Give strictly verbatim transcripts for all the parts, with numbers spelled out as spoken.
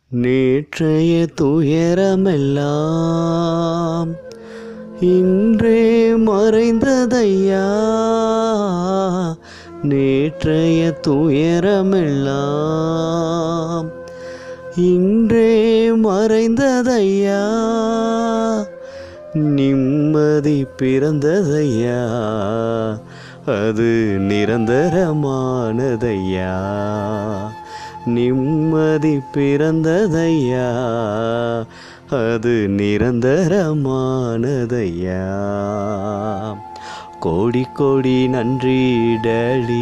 நேற்றைய துயரமெல்லாம் இன்றே மறைந்ததையா. நேற்றைய துயரமெல்லாம் இன்றே மறைந்ததையா. நிம்மதி பிறந்ததையா, அது நிரந்தரமானதையா. நிம்மதி பிறந்ததையா, அது நிரந்தரமானதையா. கோடி கோடி நன்றி டேடி,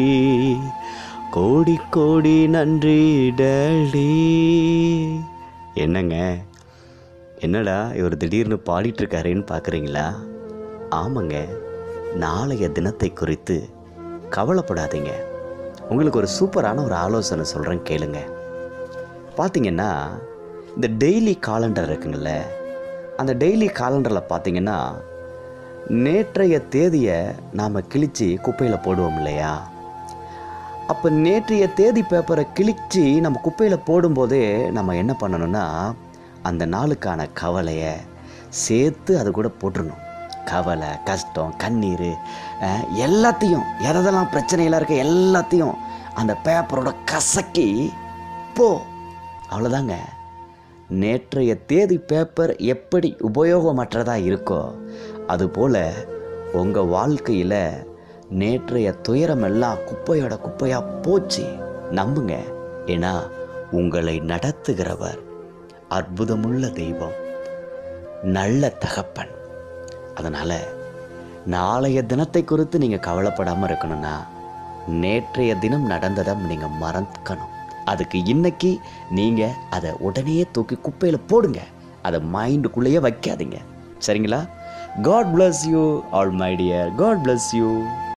கோடி கோடி நன்றி டேடி. என்னங்க, என்னடா இவர் திடீர்னு பாடிட்டுருக்காருன்னு பார்க்குறீங்களா? ஆமாங்க, நாளைய தினத்தை குறித்து கவலைப்படாதீங்க. உங்களுக்கு ஒரு சூப்பரான ஒரு ஆலோசனை சொல்கிறேன், கேளுங்க. பார்த்தீங்கன்னா, இந்த டெய்லி காலண்டர் இருக்குங்கள, அந்த டெய்லி காலண்டரில் பார்த்தீங்கன்னா நேற்றைய தேதியை நாம் கிழித்து குப்பையில் போடுவோம் இல்லையா? அப்போ நேற்றைய தேதி பேப்பரை கிழித்து நம்ம குப்பையில் போடும்போதே நம்ம என்ன பண்ணணும்னா, அந்த நாளுக்கான கவலையை சேர்த்து அது கூட போட்டுடணும். கவலை, கஷ்டம், கண்ணீர் எல்லாத்தையும், எதெல்லாம் பிரச்சனையெல்லாம் இருக்க எல்லாத்தையும் அந்த பேப்பரோட கசக்கி போ. அவ்வளோதாங்க. நேற்றைய தேதி பேப்பர் எப்படி உபயோகமற்றதாக இருக்கோ, அதுபோல் உங்கள் வாழ்க்கையில் நேற்றைய துயரமெல்லாம் குப்பையோட குப்பையாக போச்சு. நம்புங்க. ஏன்னா உங்களை நடத்துகிறவர் அற்புதமுள்ள தெய்வம், நல்ல தகப்பன். அதனால் நாளைய தினத்தை குறித்து நீங்கள் கவலைப்படாமல் இருக்கணும்னா, நேற்றைய தினம் நடந்ததை நீங்கள் மறக்கணும். அதுக்கு இன்னைக்கு நீங்கள் அதை உடனே தூக்கி குப்பையில் போடுங்க. அதை மைண்டுக்குள்ளேயே வைக்காதீங்க. சரிங்களா? God bless you all my dear. God bless you.